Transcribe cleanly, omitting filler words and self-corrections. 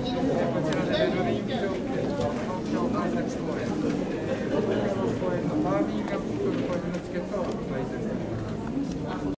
ベルリン東京関西公演、東京の公演のバーミンガム公演のチケットを売買しています。